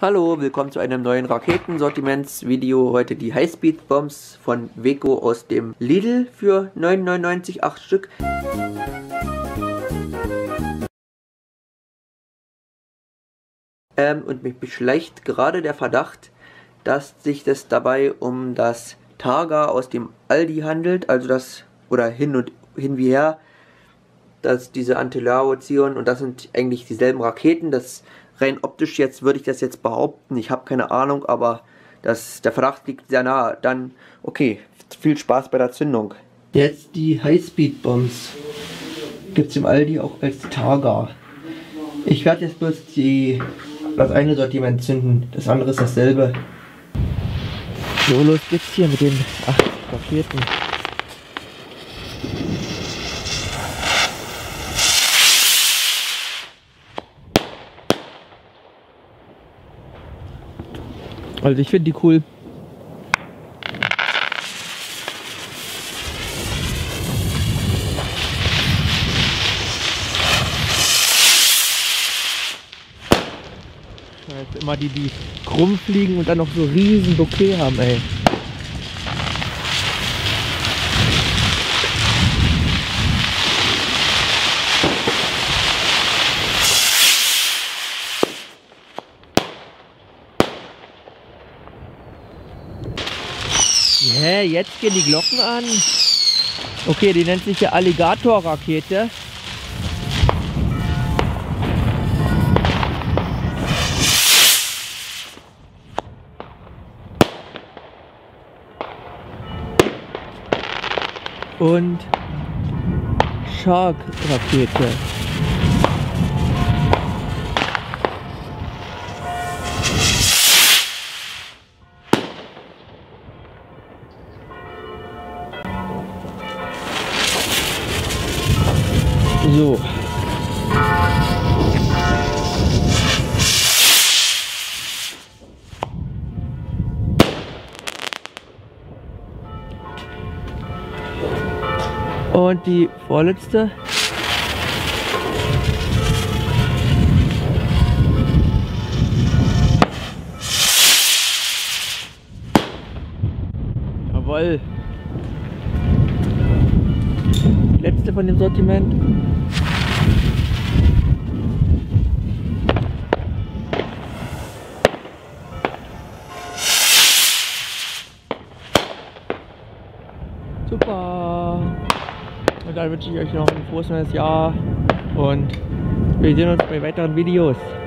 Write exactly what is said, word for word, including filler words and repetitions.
Hallo, willkommen zu einem neuen Raketensortimentsvideo. Heute die Highspeed-Bombs von Weco aus dem Lidl für neun neunundneunzig, acht Stück. Ähm, und mich beschleicht gerade der Verdacht, dass sich das dabei um das Targa aus dem Aldi handelt, also das, oder hin und hin wie her, dass diese Antilao-Zion, und das sind eigentlich dieselben Raketen. Das rein optisch jetzt würde ich das jetzt behaupten, ich habe keine Ahnung, aber das, der Verdacht liegt sehr nahe. Dann, okay, viel Spaß bei der Zündung. Jetzt die Highspeed-Bombs. Gibt es im Aldi auch als Targa. Ich werde jetzt bloß die, das eine Sortiment zünden, das andere ist dasselbe. So, los geht's hier mit den acht Raketen. Also ich finde die cool. Scheiße, immer die, die krumm fliegen und dann noch so riesen Bouquet haben, ey. Hä, jetzt gehen die Glocken an. Okay, die nennt sich ja Alligator-Rakete. Und Shark-Rakete. So. Und die vorletzte. Jawohl. Die letzte von dem Sortiment. Super! Und dann wünsche ich euch noch ein frohes neues Jahr und wir sehen uns bei weiteren Videos.